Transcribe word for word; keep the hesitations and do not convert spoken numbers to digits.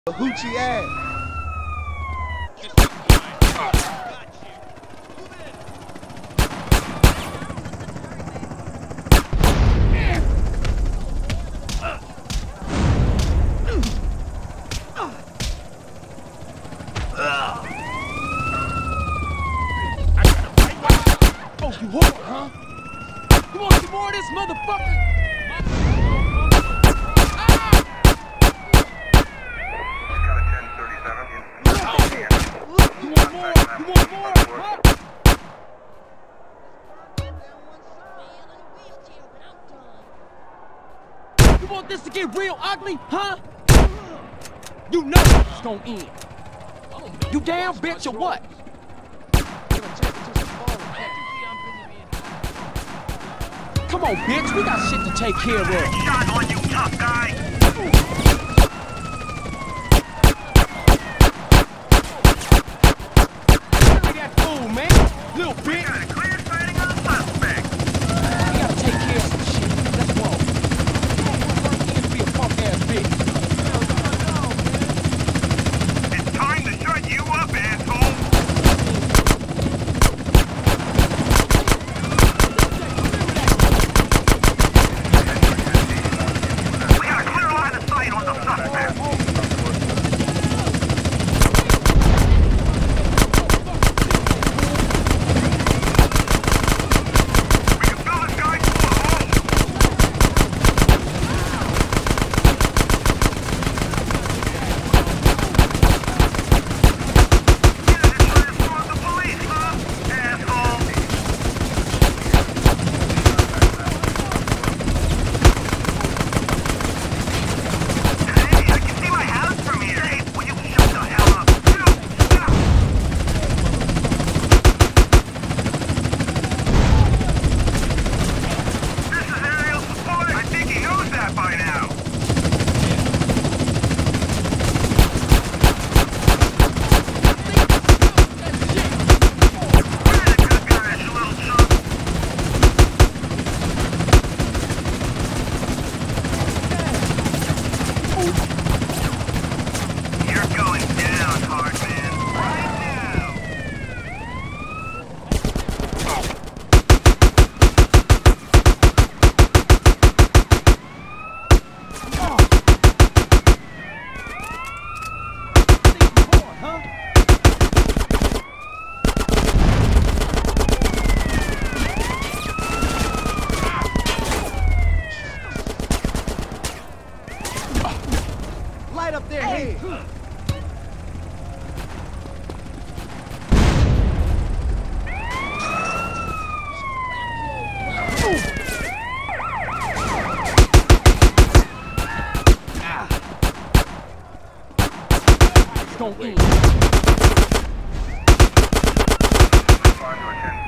A hoochie ass. Oh, you want, huh? You want some more of this, motherfucker? You want this to get real ugly, huh? You know it's gonna end. You down, bitch, or what? Come on, bitch, we got shit to take care of. Shot on you, tough guy. Look at that fool, man. Little bitch. We got a clear sighting on the suspect. We gotta take care of some shit. Let's go. Be a punk ass bitch. It's time to shut you up, asshole. We got a clear line of sight on the suspect. We can fill this guy full of holes. Light up their head. It's gonna end.